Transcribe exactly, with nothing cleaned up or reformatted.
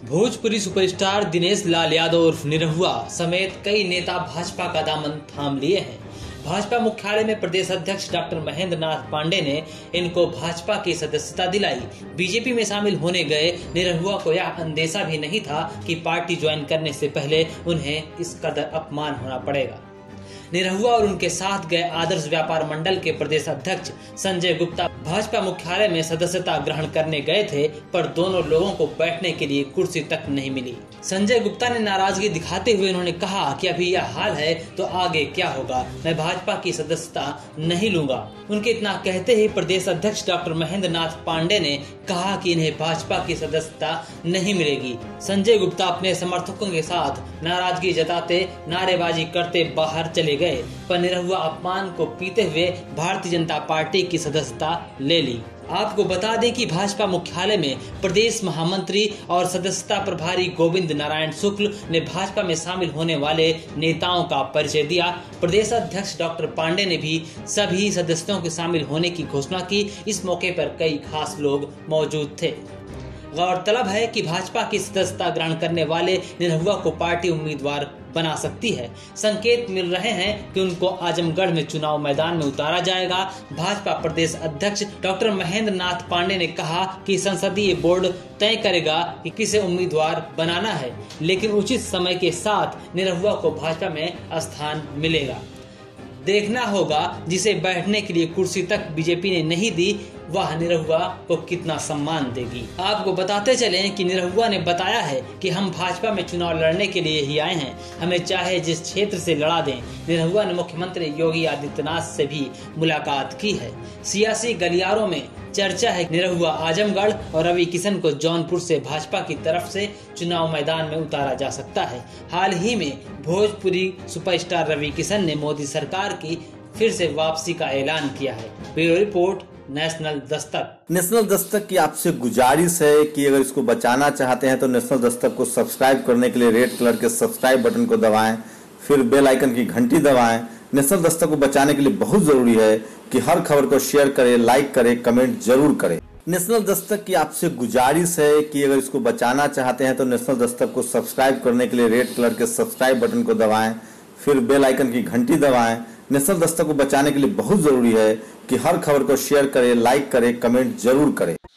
Bhojpuri superstar Dinesh Lal Yadav उर्फ निरहुआ समेत कई नेता भाजपा का दामन थाम लिए हैं। भाजपा मुख्यालय में प्रदेश अध्यक्ष डॉक्टर महेंद्र नाथ पांडे ने इनको भाजपा की सदस्यता दिलाई। बीजेपी में शामिल होने गए निरहुआ को यह अंदेशा भी नहीं था कि पार्टी ज्वाइन करने से पहले उन्हें इस कदर अपमान होना पड़ेगा। निरहुआ और उनके साथ गए आदर्श व्यापार मंडल के प्रदेश अध्यक्ष संजय गुप्ता भाजपा मुख्यालय में सदस्यता ग्रहण करने गए थे, पर दोनों लोगों को बैठने के लिए कुर्सी तक नहीं मिली। संजय गुप्ता ने नाराजगी दिखाते हुए उन्होंने कहा कि अभी यह हाल है तो आगे क्या होगा, मैं भाजपा की सदस्यता नहीं लूंगा। उनके इतना कहते ही प्रदेश अध्यक्ष डॉक्टर महेंद्र नाथ पांडे ने कहा कि इन्हें भाजपा की सदस्यता नहीं मिलेगी। संजय गुप्ता अपने समर्थकों के साथ नाराजगी जताते नारेबाजी करते बाहर चले गए, पर निरहुआ अपमान को पीते हुए भारतीय जनता पार्टी की सदस्यता ले ली। आपको बता दें कि भाजपा मुख्यालय में प्रदेश महामंत्री और सदस्यता प्रभारी गोविंद नारायण शुक्ल ने भाजपा में शामिल होने वाले नेताओं का परिचय दिया। प्रदेश अध्यक्ष डॉक्टर पांडे ने भी सभी सदस्यों के शामिल होने की घोषणा की। इस मौके पर कई खास लोग मौजूद थे। गौरतलब है कि भाजपा की सदस्यता ग्रहण करने वाले निरहुआ को पार्टी उम्मीदवार बना सकती है। संकेत मिल रहे हैं कि उनको आजमगढ़ में चुनाव मैदान में उतारा जाएगा। भाजपा प्रदेश अध्यक्ष डॉक्टर महेंद्र नाथ पांडे ने कहा कि संसदीय बोर्ड तय करेगा कि किसे उम्मीदवार बनाना है, लेकिन उचित समय के साथ निरहुआ को भाजपा में स्थान मिलेगा। देखना होगा जिसे बैठने के लिए कुर्सी तक बीजेपी ने नहीं दी, वह निरहुआ को कितना सम्मान देगी। आपको बताते चलें कि निरहुआ ने बताया है कि हम भाजपा में चुनाव लड़ने के लिए ही आए हैं, हमें चाहे जिस क्षेत्र से लड़ा दें। निरहुआ ने मुख्यमंत्री योगी आदित्यनाथ से भी मुलाकात की है। सियासी गलियारों में चर्चा है कि निरहुआ आजमगढ़ और रवि किशन को जौनपुर से भाजपा की तरफ से चुनाव मैदान में उतारा जा सकता है। हाल ही में भोजपुरी सुपरस्टार रवि किशन ने मोदी सरकार की फिर से वापसी का ऐलान किया है। Bureau report, national Dastak. National Dastak की आपसे गुजारिश है कि अगर इसको बचाना चाहते हैं तो नेशनल दस्तक को सब्सक्राइब करने के लिए रेड कलर के सब्सक्राइब बटन को दबाएं, फिर बेल आइकन की घंटी दबाएं। नेशनल दस्तक को बचाने के लिए बहुत जरूरी है कि हर खबर को शेयर करें, लाइक करें, कमेंट जरूर करें। नेशनल दस्तक की आपसे गुजारिश है कि अगर इसको बचाना चाहते हैं तो नेशनल दस्तक को सब्सक्राइब करने के लिए रेड कलर के सब्सक्राइब बटन को दबाएं, फिर बेल आइकन की घंटी दबाएं। नेशनल दस्तक को बचाने के लिए बहुत जरूरी है कि हर खबर को शेयर करें, लाइक करें, कमेंट जरूर करें।